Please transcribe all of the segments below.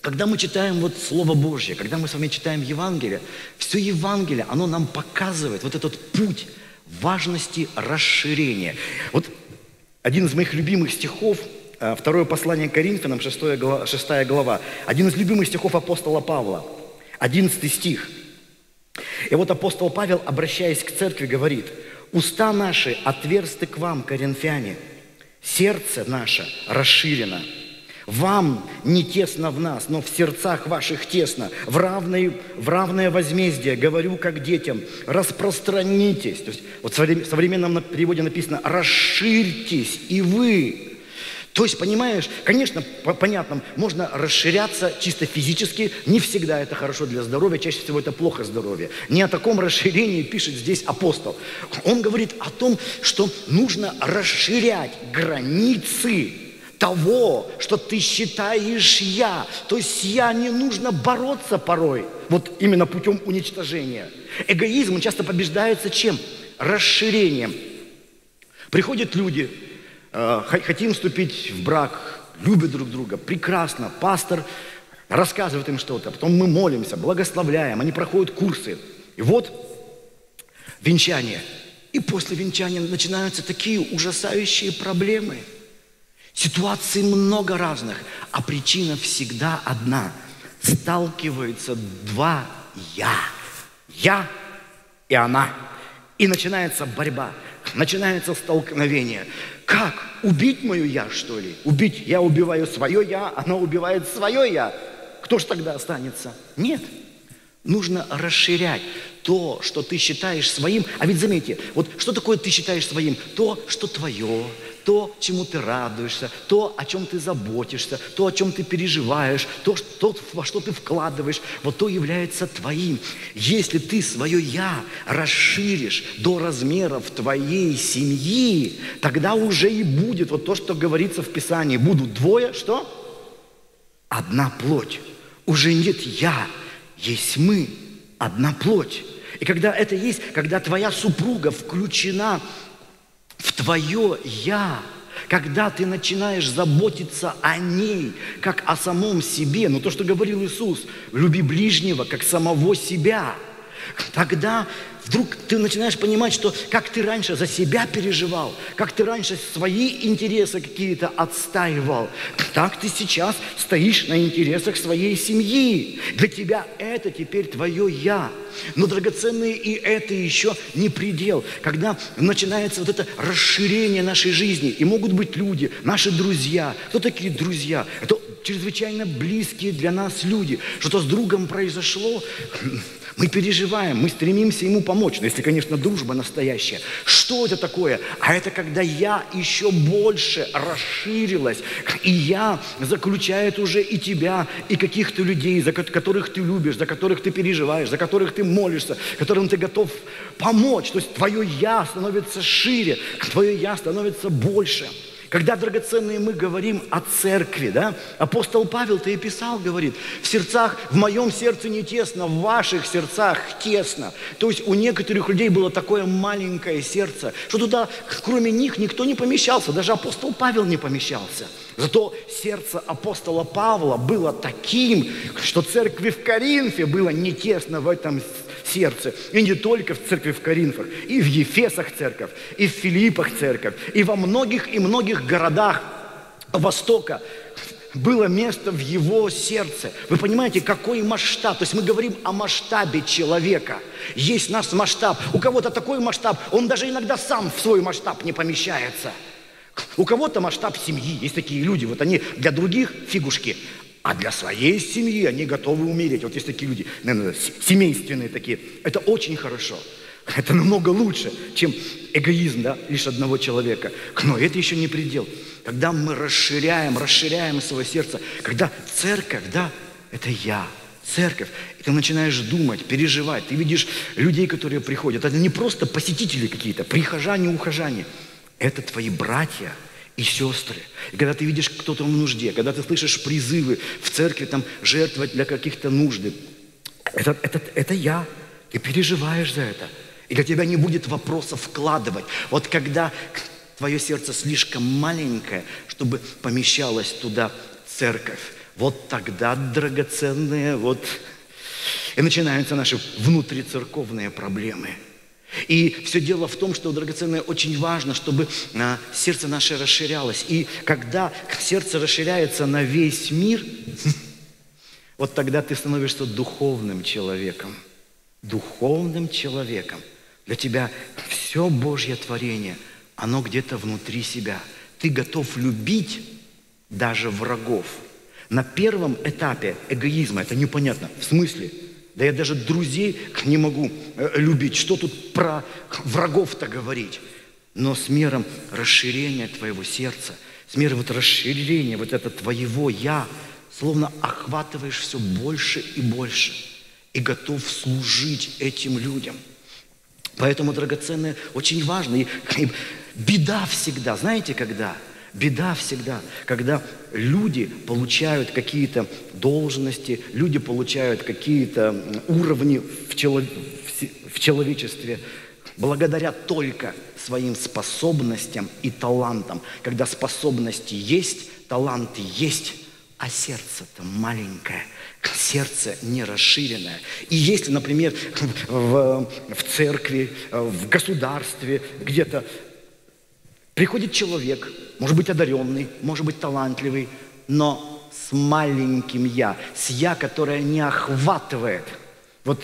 Когда мы читаем вот Слово Божье, когда мы с вами читаем Евангелие, все Евангелие, оно нам показывает вот этот путь важности расширения. Вот один из моих любимых стихов, второе послание к Коринфянам, 6 глава, один из любимых стихов апостола Павла, 11 стих. И вот апостол Павел, обращаясь к церкви, говорит: «Уста наши отверсты к вам, коринфяне, сердце наше расширено. Вам не тесно в нас, но в сердцах ваших тесно. В равное возмездие, говорю как детям, распространитесь». То есть вот в современном переводе написано: «Расширьтесь и вы». То есть, понимаешь, конечно, понятно, можно расширяться чисто физически, не всегда это хорошо для здоровья, чаще всего это плохо здоровье. Не о таком расширении пишет здесь апостол. Он говорит о том, что нужно расширять границы того, что ты считаешь «я». То есть «я» не нужно бороться порой, вот именно путем уничтожения. Эгоизм, он часто побеждается чем? Расширением. Приходят люди, хотим вступить в брак, любят друг друга, прекрасно. Пастор рассказывает им что-то, потом мы молимся, благословляем, они проходят курсы. И вот венчание. И после венчания начинаются такие ужасающие проблемы. Ситуаций много разных, а причина всегда одна. Сталкиваются два «я». Я и она. И начинается борьба, начинается столкновение. Как? Убить мое «я», что ли? Убить? Я убиваю свое «я», она убивает свое «я». Кто ж тогда останется? Нет. Нужно расширять то, что ты считаешь своим. А ведь заметьте, вот что такое ты считаешь своим? То, что твое, то, чему ты радуешься, то, о чем ты заботишься, то, о чем ты переживаешь, то, во что ты вкладываешь, вот то является твоим. Если ты свое «я» расширишь до размеров твоей семьи, тогда уже и будет вот то, что говорится в Писании. Будут двое, что? Одна плоть. Уже нет «я», есть мы, одна плоть. И когда это есть, когда твоя супруга включена в твое «я», когда ты начинаешь заботиться о ней, как о самом себе, то, что говорил Иисус, люби ближнего, как самого себя, тогда вдруг ты начинаешь понимать, что как ты раньше за себя переживал, как ты раньше свои интересы какие-то отстаивал, так ты сейчас стоишь на интересах своей семьи. Для тебя это теперь твое «я». Но, драгоценные, и это еще не предел. Когда начинается вот это расширение нашей жизни, и могут быть люди, наши друзья. Кто такие друзья? Это чрезвычайно близкие для нас люди. Что-то с другом произошло, мы переживаем, мы стремимся ему помочь. Но если, конечно, дружба настоящая. Что это такое? А это когда «я» еще больше расширилась. И «я» заключает уже и тебя, и каких-то людей, за которых ты любишь, за которых ты переживаешь, за которых ты молишься, которым ты готов помочь. То есть твое «я» становится шире, твое «я» становится больше. Когда, драгоценные, мы говорим о церкви, да, апостол Павел-то и писал, говорит, в моем сердце не тесно, в ваших сердцах тесно. То есть у некоторых людей было такое маленькое сердце, что туда, кроме них, никто не помещался, даже апостол Павел не помещался. Зато сердце апостола Павла было таким, что церкви в Коринфе было не тесно в этом сердце. И не только в церкви в Коринфах, и в Ефесах церковь, и в Филиппах церковь, и во многих и многих городах Востока было место в его сердце. Вы понимаете, какой масштаб? То есть мы говорим о масштабе человека. Есть наш масштаб. У кого-то такой масштаб, он даже иногда сам в свой масштаб не помещается. У кого-то масштаб семьи. Есть такие люди, вот они для других фигушки, а для своей семьи они готовы умереть. Вот есть такие люди, наверное, семейственные такие. Это очень хорошо. Это намного лучше, чем эгоизм, да, лишь одного человека. Но это еще не предел. Когда мы расширяем свое сердце, когда церковь, да, это я, церковь, и ты начинаешь думать, переживать, ты видишь людей, которые приходят. Это не просто посетители какие-то, прихожане, ухожане. Это твои братья и сестры. И когда ты видишь кто-то в нужде, когда ты слышишь призывы в церкви там, жертвовать для каких-то нужд, это я. Ты переживаешь за это. И для тебя не будет вопроса вкладывать. Вот когда твое сердце слишком маленькое, чтобы помещалась туда церковь, вот тогда, драгоценные, вот и начинаются наши внутрицерковные проблемы. И все дело в том, что, драгоценное, очень важно, чтобы сердце наше расширялось. И когда сердце расширяется на весь мир, вот тогда ты становишься духовным человеком. Духовным человеком. Для тебя все Божье творение, оно где-то внутри себя. Ты готов любить даже врагов. На первом этапе эгоизма это непонятно. В смысле? Да я даже друзей не могу любить. Что тут про врагов-то говорить? Но с мером расширения твоего сердца, с мерой вот расширения вот это твоего «я», словно охватываешь все больше и больше и готов служить этим людям. Поэтому, драгоценное, очень важно. И беда всегда, знаете, когда? Беда всегда, когда люди получают какие-то должности, люди получают какие-то уровни в человечестве благодаря только своим способностям и талантам. Когда способности есть, таланты есть, а сердце-то маленькое, сердце не расширенное. И если, например, в церкви, в государстве где-то приходит человек, может быть одаренный, может быть талантливый, но с маленьким «я», с «я», которое не охватывает вот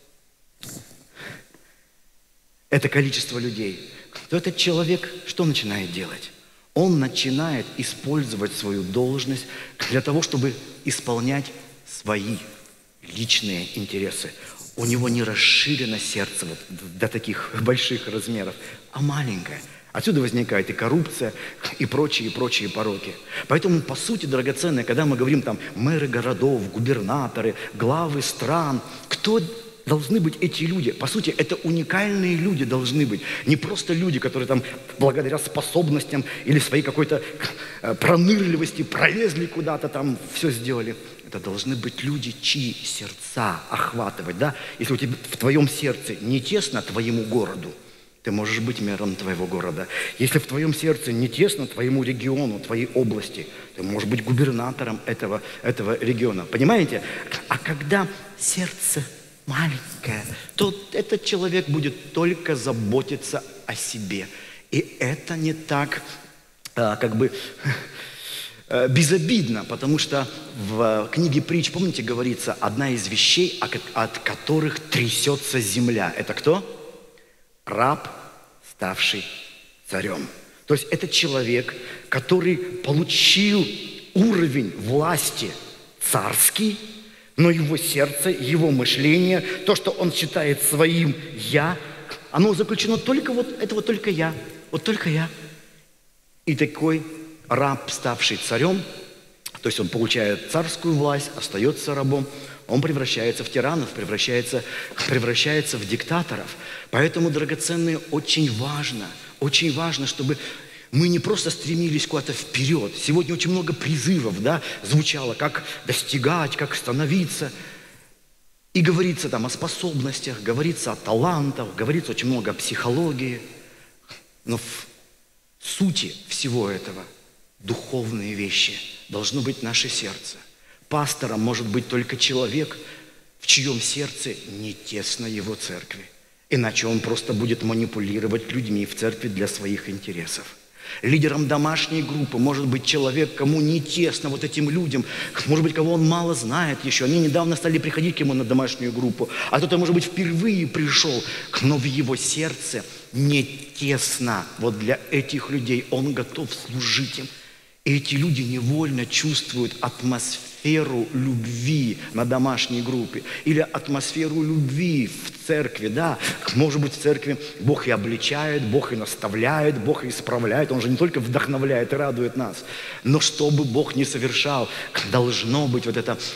это количество людей, то этот человек что начинает делать? Он начинает использовать свою должность для того, чтобы исполнять свои личные интересы. У него не расширено сердце вот до таких больших размеров, а маленькое. Отсюда возникает и коррупция, и прочие пороки. Поэтому, по сути, драгоценное, когда мы говорим там мэры городов, губернаторы, главы стран, кто должны быть эти люди? По сути, это уникальные люди должны быть. Не просто люди, которые там благодаря способностям или своей какой-то пронырливости пролезли куда-то там, все сделали. Это должны быть люди, чьи сердца охватывать, да? Если у тебя в твоем сердце не тесно твоему городу, ты можешь быть мэром твоего города. Если в твоем сердце не тесно твоему региону, твоей области, ты можешь быть губернатором этого региона. Понимаете? А когда сердце маленькое, то этот человек будет только заботиться о себе. И это не так, безобидно, потому что в книге притч, помните, говорится, одна из вещей, от которых трясется земля. Это кто? Раб, ставший царем. То есть это человек, который получил уровень власти царский, но его сердце, его мышление, то, что он считает своим «я», оно заключено только только я, вот только я. И такой раб, ставший царем, то есть он получает царскую власть, остается рабом, он превращается в тиранов, превращается в диктаторов. Поэтому, драгоценные, очень важно, чтобы мы не просто стремились куда-то вперед. Сегодня очень много призывов, да, звучало, как достигать, как становиться. И говорится там о способностях, говорится о талантах, говорится очень много о психологии. Но в сути всего этого духовные вещи должно быть наше сердце. Пастором может быть только человек, в чьем сердце не тесно его церкви. Иначе он просто будет манипулировать людьми в церкви для своих интересов. Лидером домашней группы может быть человек, кому не тесно вот этим людям, может быть, кого он мало знает еще. Они недавно стали приходить к нему на домашнюю группу, а кто-то, может быть, впервые пришел, но в его сердце не тесно вот для этих людей. Он готов служить им. И эти люди невольно чувствуют атмосферу любви на домашней группе или атмосферу любви в церкви, да. Может быть, в церкви Бог и обличает, Бог и наставляет, Бог и исправляет. Он же не только вдохновляет и радует нас, но что бы Бог ни совершал, должно быть вот эта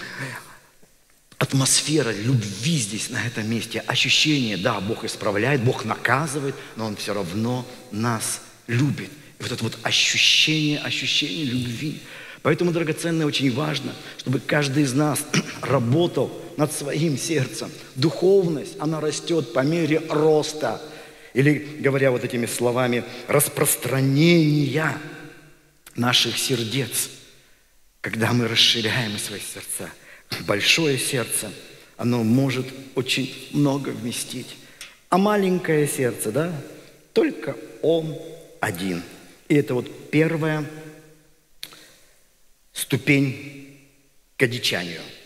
атмосфера любви здесь, на этом месте, ощущение, да, Бог исправляет, Бог наказывает, но Он все равно нас любит. Вот это вот ощущение любви. Поэтому, драгоценное, очень важно, чтобы каждый из нас работал над своим сердцем. Духовность, она растет по мере роста. Или, говоря вот этими словами, распространения наших сердец. когда мы расширяем свои сердца. Большое сердце, оно может очень много вместить. А маленькое сердце, да, только Он один. И это вот первая ступень к одичанию.